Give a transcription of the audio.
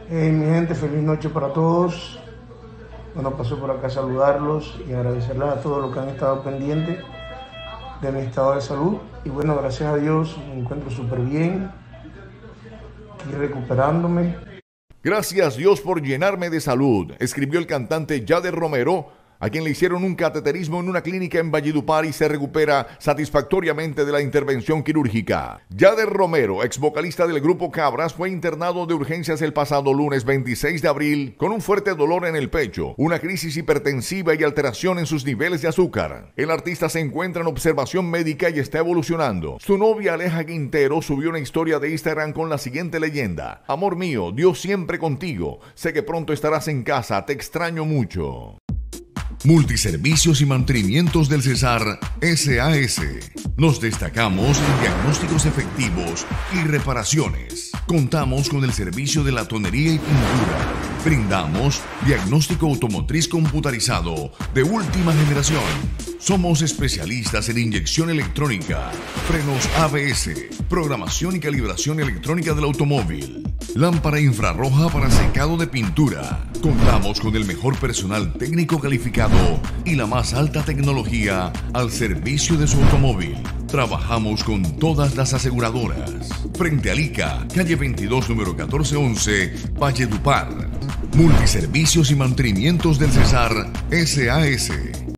Mi gente, feliz noche para todos. Bueno, paso por acá a saludarlos y agradecerles a todos los que han estado pendientes de mi estado de salud. Y bueno, gracias a Dios me encuentro súper bien, aquí recuperándome. Gracias Dios por llenarme de salud, escribió el cantante Yader Romero, a quien le hicieron un cateterismo en una clínica en Valledupar y se recupera satisfactoriamente de la intervención quirúrgica. Yader Romero, ex vocalista del grupo Cabras, fue internado de urgencias el pasado lunes 26 de abril con un fuerte dolor en el pecho, una crisis hipertensiva y alteración en sus niveles de azúcar. El artista se encuentra en observación médica y está evolucionando. Su novia Aleja Quintero subió una historia de Instagram con la siguiente leyenda: amor mío, Dios siempre contigo, sé que pronto estarás en casa, te extraño mucho. Multiservicios y mantenimientos del Cesar SAS. Nos destacamos en diagnósticos efectivos y reparaciones. Contamos con el servicio de latonería y pintura. Brindamos diagnóstico automotriz computarizado de última generación. Somos especialistas en inyección electrónica, frenos ABS, programación y calibración electrónica del automóvil, lámpara infrarroja para secado de pintura. Contamos con el mejor personal técnico calificado y la más alta tecnología al servicio de su automóvil. Trabajamos con todas las aseguradoras. Frente a ICA, calle 22, número 1411, Valledupar. Multiservicios y mantenimientos del Cesar SAS.